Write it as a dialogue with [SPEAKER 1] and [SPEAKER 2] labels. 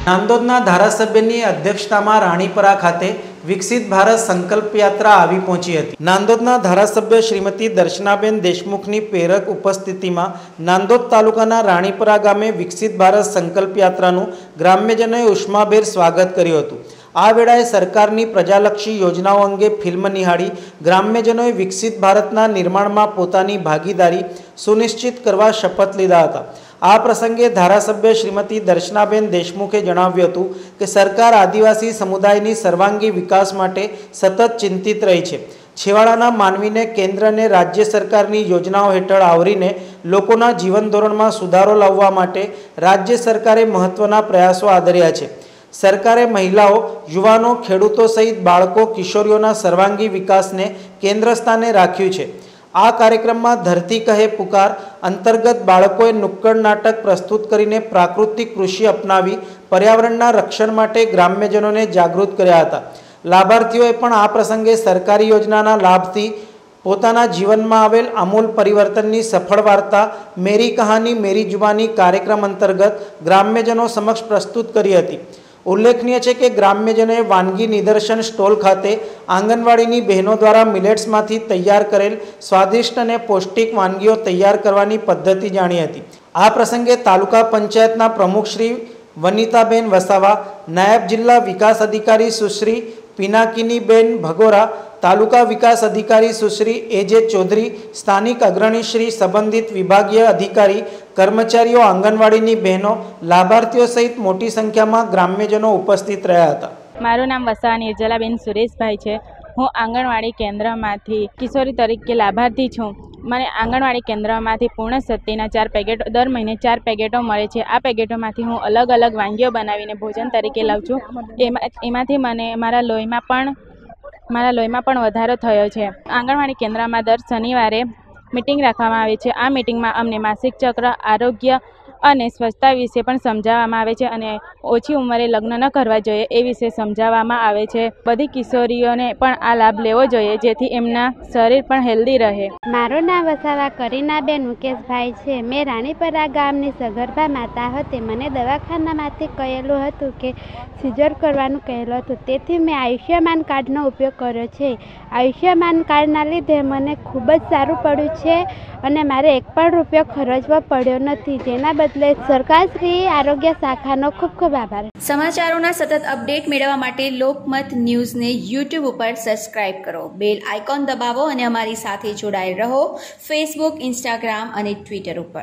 [SPEAKER 1] નાંદોદના ધારાસભ્યની અધ્યક્ષતામાં રાણીપરા ખાતે વિકસિત ભારત સંકલ્પ યાત્રા આવી પહોંચી હતી। નાંદોદના ધારાસભ્ય શ્રીમતી દર્શનાબેન દેશમુખની પ્રેરક ઉપસ્થિતિમાં નાંદોદ તાલુકાના રાણીપરા ગામે વિકસિત ભારત સંકલ્પ યાત્રાનું ગ્રામ્યજનોએ ઉષ્માભેર સ્વાગત કર્યું હતું। આ વેળાએ સરકારની પ્રજાલક્ષી યોજનાઓ અંગે ફિલ્મ નિહાળી ગ્રામ્યજનોએ વિકસિત ભારતના નિર્માણમાં પોતાની ભાગીદારી સુનિશ્ચિત કરવા શપથ લીધા હતા। આ પ્રસંગે ધારાસભ્ય શ્રીમતી દર્શનાબેન દેશમુખે જણાવ્યું હતું કે સરકાર આદિવાસી સમુદાયની સર્વાંગી વિકાસ માટે સતત ચિંતિત રહી છે। છેવાડાના માનવીને કેન્દ્ર અને રાજ્ય સરકારની યોજનાઓ હેઠળ આવરીને લોકોના જીવન ધોરણમાં સુધારો લાવવા માટે રાજ્ય સરકારે મહત્વના પ્રયાસો આદર્યા છે। સરકારે મહિલાઓ, યુવાનો, ખેડૂતો સહિત બાળકો, કિશોરીઓના સર્વાંગી વિકાસને કેન્દ્ર સ્થાને રાખ્યું છે। આ કાર્યક્રમમાં ધરતી કહે પુકાર અંતર્ગત બાળકોએ નુક્કડ નાટક પ્રસ્તુત કરીને પ્રાકૃતિક કૃષિ અપનાવી પર્યાવરણના રક્ષણ માટે ગ્રામ્યજનોને જાગૃત કર્યા હતા। લાભાર્થીઓએ પણ આ પ્રસંગે સરકારી યોજનાના લાભથી પોતાના જીવનમાં આવેલ આમૂલ પરિવર્તનની સફળ વાર્તા મેરી કહાની મેરી જુબાની કાર્યક્રમ અંતર્ગત ગ્રામ્યજનો સમક્ષ પ્રસ્તુત કરી હતી। ઉલ્લેખનીય છે કે ગ્રામ્યજનોએ વાનગી નિદર્શન સ્ટોલ ખાતે આંગણવાડીની બહેનો દ્વારા મિલેટ્સમાંથી તૈયાર કરેલ સ્વાદિષ્ટ અને પૌષ્ટિક વાનગીઓ તૈયાર કરવાની પદ્ધતિ જાણી હતી। આ પ્રસંગે તાલુકા પંચાયતના પ્રમુખ શ્રી વનિતાબેન વસાવા, નાયબ જિલ્લા વિકાસ અધિકારી સુશ્રી પિનાકીનીબેન ભગોરા, તાલુકા વિકાસ અધિકારી સુશ્રી એજે ચૌધરી, સ્થાનિક અગ્રણી શ્રી, સંબંધિત વિભાગીય અધિકારી, કર્મચારીઓ, આંગણવાડીની બહેનો, લાભાર્થીઓ સહિત મોટી સંખ્યામાં ગ્રામ્યજનો ઉપસ્થિત રહ્યા હતા।
[SPEAKER 2] મારું નામ વસાવા નિર્જલાબેન સુરેશભાઈ છે। હું આંગણવાડી કેન્દ્રમાંથી કિશોરી તરીકે લાભાર્થી છું। મને આંગણવાડી કેન્દ્રમાંથી પૂર્ણ શક્તિના 4 પેકેટો દર મહિને 4 પેકેટો મળે છે। આ પેકેટોમાંથી હું અલગ અલગ વાનગીઓ બનાવીને ભોજન તરીકે લઉં છું। એમાંથી મને મારા લોહીમાં પણ વધારો થયો છે। આંગણવાડી કેન્દ્રમાં દર શનિવારે મીટિંગ રાખવામાં આવે છે। આ મીટિંગમાં અમને માસિક ચક્ર, આરોગ્ય અને સ્વચ્છતા વિશે પણ સમજાવવામાં આવે છે અને ઓછી ઉંમરે લગ્ન ન કરવા જોઈએ એ વિશે સમજાવવામાં આવે છે। બધી કિશોરીઓને પણ આ લાભ લેવો જોઈએ જેથી એમના શરીર પણ હેલ્ધી રહે।
[SPEAKER 3] મારું નામ વસાવા કરીનાબેન મુકેશભાઈ છે। મેં રાણીપરા ગામની સગર્ભા માતા હતી। મને દવાખાનામાંથી કહેલું હતું કે સિઝર કરવાનું કહેલું હતું, તેથી મેં આયુષ્યમાન કાર્ડનો ઉપયોગ કર્યો છે। આયુષ્યમાન કાર્ડના લીધે મને ખૂબ જ સારું પડ્યું છે અને મારે એક પણ રૂપિયો ખર્ચવો પડ્યો નથી, જેના બદલે સરકારશ્રી આરોગ્ય શાખાનો ખૂબ ખૂબ આભાર।
[SPEAKER 4] સમાચારોના સતત અપડેટ મેળવવા માટે લોકમત ન્યૂઝને યુટ્યુબ ઉપર સબસ્ક્રાઇબ કરો, બેલ આઇકોન દબાવો અને અમારી સાથે જોડાયેલ રહો ફેસબુક, ઇન્સ્ટાગ્રામ અને ટ્વિટર ઉપર।